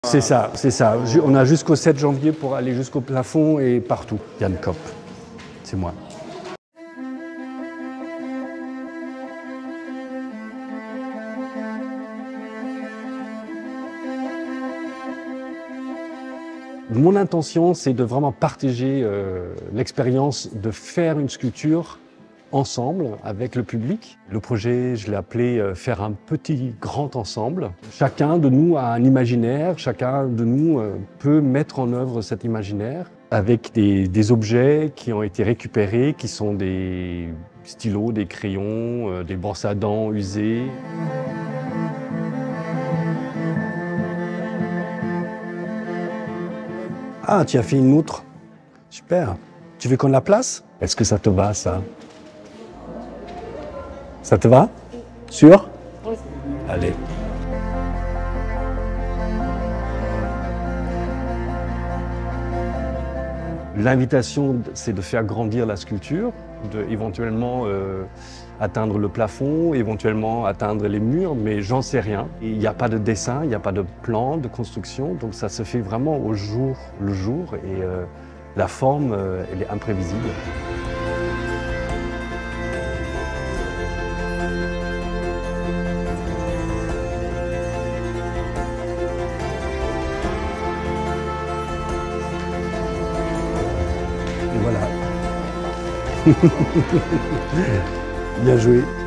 C'est ça, c'est ça. On a jusqu'au 7 janvier pour aller jusqu'au plafond et partout. Yann Kopp, c'est moi. Mon intention, c'est de vraiment partager l'expérience de faire une sculpture ensemble avec le public. Le projet, je l'ai appelé faire un petit grand ensemble. Chacun de nous a un imaginaire, chacun de nous peut mettre en œuvre cet imaginaire avec des objets qui ont été récupérés, qui sont des stylos, des crayons, des brosses à dents usées. Ah, tu as fait une outre. Super. Tu veux qu'on la place? Est-ce que ça te va, ça? Ça te va? Sûr? Oui. Allez. L'invitation, c'est de faire grandir la sculpture, de éventuellement atteindre le plafond, éventuellement atteindre les murs, mais j'en sais rien. Il n'y a pas de dessin, il n'y a pas de plan de construction, donc ça se fait vraiment au jour le jour et la forme, elle est imprévisible. Et voilà. Bien joué.